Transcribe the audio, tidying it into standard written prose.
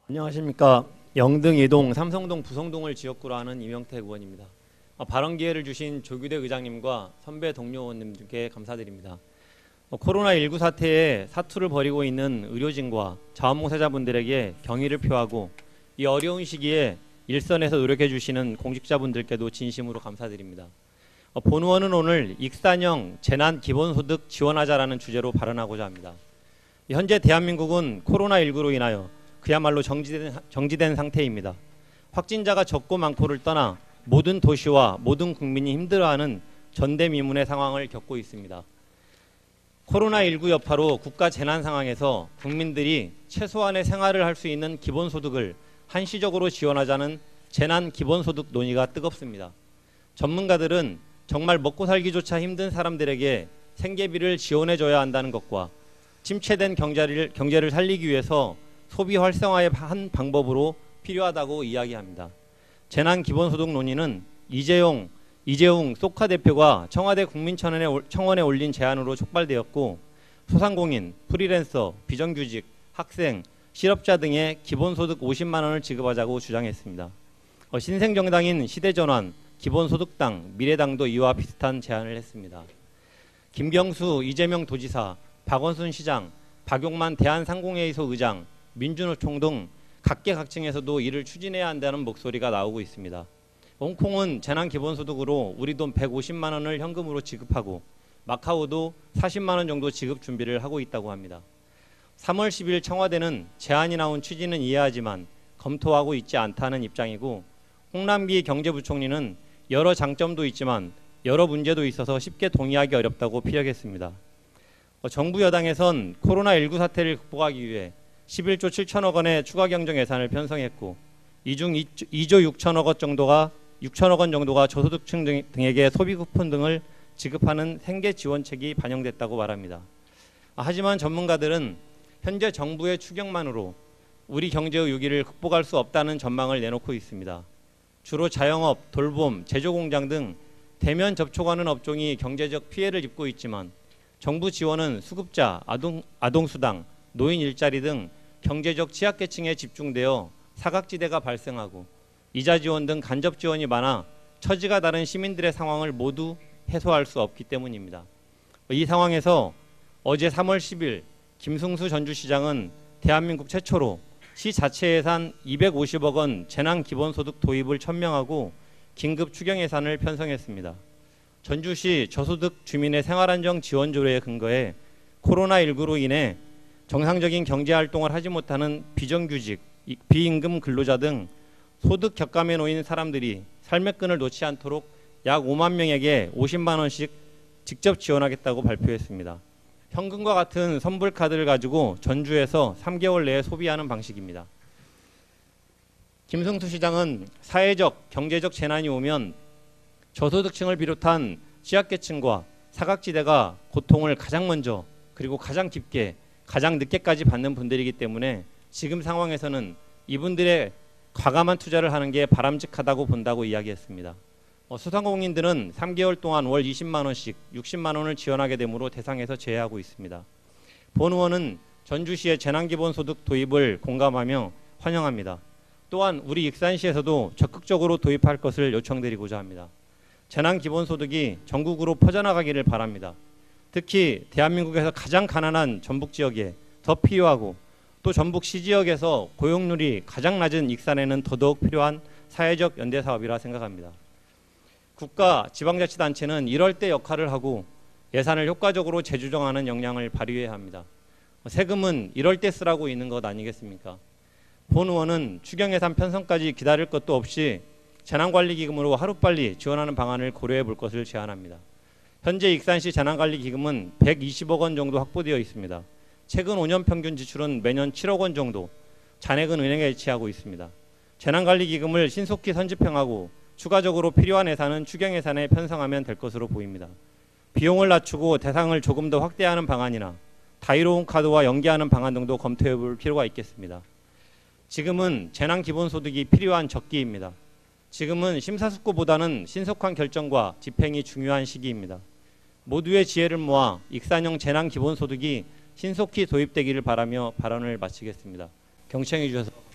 안녕하십니까. 영등, 이동, 삼성동, 부성동을 지역구로 하는 이명택 의원입니다. 발언 기회를 주신 조규대 의장님과 선배 동료 의원님들께 감사드립니다. 코로나19 사태에 사투를 벌이고 있는 의료진과 자원봉사자분들에게 경의를 표하고 이 어려운 시기에 일선에서 노력해 주시는 공직자분들께도 진심으로 감사드립니다. 본 의원은 오늘 익산형 재난기본소득 지원하자라는 주제로 발언하고자 합니다. 현재 대한민국은 코로나19로 인하여 그야말로 정지된 상태입니다. 확진자가 적고 많고를 떠나 모든 도시와 모든 국민이 힘들어하는 전대미문의 상황을 겪고 있습니다. 코로나19 여파로 국가 재난 상황에서 국민들이 최소한의 생활을 할 수 있는 기본소득을 한시적으로 지원하자는 재난 기본소득 논의가 뜨겁습니다. 전문가들은 정말 먹고 살기조차 힘든 사람들에게 생계비를 지원해줘야 한다는 것과 침체된 경제를 살리기 위해서 소비 활성화의 한 방법으로 필요하다고 이야기합니다. 재난 기본소득 논의는 이재용 소카 대표가 청와대 국민청원에 올린 제안으로 촉발되었고, 소상공인, 프리랜서, 비정규직, 학생, 실업자 등의 기본소득 50만 원을 지급하자고 주장했습니다. 신생정당인 시대전환, 기본소득당, 미래당도 이와 비슷한 제안을 했습니다. 김경수, 이재명 도지사, 박원순 시장, 박용만 대한상공회의소 의장, 민주노총 등 각계각층에서도 이를 추진해야 한다는 목소리가 나오고 있습니다. 홍콩은 재난기본소득으로 우리 돈 150만 원을 현금으로 지급하고 마카오도 40만 원 정도 지급 준비를 하고 있다고 합니다. 3월 10일 청와대는 제안이 나온 취지는 이해하지만 검토하고 있지 않다는 입장이고, 홍남기 경제부총리는 여러 장점도 있지만 여러 문제도 있어서 쉽게 동의하기 어렵다고 피력했습니다. 정부 여당에선 코로나19 사태를 극복하기 위해 11조 7천억 원의 추가 경정 예산을 편성했고, 이 중 2조 6천억 원 정도가 저소득층 등에게 소비 쿠폰 등을 지급하는 생계 지원책이 반영됐다고 말합니다. 하지만 전문가들은 현재 정부의 추경만으로 우리 경제의 위기를 극복할 수 없다는 전망을 내놓고 있습니다. 주로 자영업, 돌봄, 제조공장 등 대면 접촉하는 업종이 경제적 피해를 입고 있지만, 정부 지원은 수급자, 아동수당, 노인 일자리 등 경제적 취약계층에 집중되어 사각지대가 발생하고 이자 지원 등 간접 지원이 많아 처지가 다른 시민들의 상황을 모두 해소할 수 없기 때문입니다. 이 상황에서 어제 3월 10일 김승수 전주시장은 대한민국 최초로 시 자체 예산 250억 원 재난기본소득 도입을 천명하고 긴급 추경 예산을 편성했습니다. 전주시 저소득 주민의 생활안정 지원 조례에 근거해 코로나19로 인해 정상적인 경제활동을 하지 못하는 비정규직, 비임금 근로자 등 소득 격감에 놓인 사람들이 삶의 끈을 놓지 않도록 약 5만 명에게 50만 원씩 직접 지원하겠다고 발표했습니다. 현금과 같은 선불카드를 가지고 전주에서 3개월 내에 소비하는 방식입니다. 김승수 시장은 사회적, 경제적 재난이 오면 저소득층을 비롯한 취약계층과 사각지대가 고통을 가장 먼저 그리고 가장 깊게 가장 늦게까지 받는 분들이기 때문에 지금 상황에서는 이분들의 과감한 투자를 하는 게 바람직하다고 본다고 이야기했습니다. 소상공인들은 3개월 동안 월 20만 원씩 60만 원을 지원하게 되므로 대상에서 제외하고 있습니다. 본 의원은 전주시의 재난기본소득 도입을 공감하며 환영합니다. 또한 우리 익산시에서도 적극적으로 도입할 것을 요청드리고자 합니다. 재난기본소득이 전국으로 퍼져나가기를 바랍니다. 특히 대한민국에서 가장 가난한 전북 지역에 더 필요하고, 또 전북 시지역에서 고용률이 가장 낮은 익산에는 더더욱 필요한 사회적 연대 사업이라 생각합니다. 국가, 지방자치단체는 이럴 때 역할을 하고 예산을 효과적으로 재조정하는 역량을 발휘해야 합니다. 세금은 이럴 때 쓰라고 있는 것 아니겠습니까? 본 의원은 추경예산 편성까지 기다릴 것도 없이 재난관리기금으로 하루빨리 지원하는 방안을 고려해 볼 것을 제안합니다. 현재 익산시 재난관리기금은 120억 원 정도 확보되어 있습니다. 최근 5년 평균 지출은 매년 7억 원 정도, 잔액은 은행에 예치하고 있습니다. 재난관리기금을 신속히 선집행하고 추가적으로 필요한 예산은 추경예산에 편성하면 될 것으로 보입니다. 비용을 낮추고 대상을 조금 더 확대하는 방안이나 다이로운 카드와 연계하는 방안 등도 검토해 볼 필요가 있겠습니다. 지금은 재난기본소득이 필요한 적기입니다. 지금은 심사숙고보다는 신속한 결정과 집행이 중요한 시기입니다. 모두의 지혜를 모아 익산형 재난기본소득이 신속히 도입되기를 바라며 발언을 마치겠습니다. 경청해 주셔서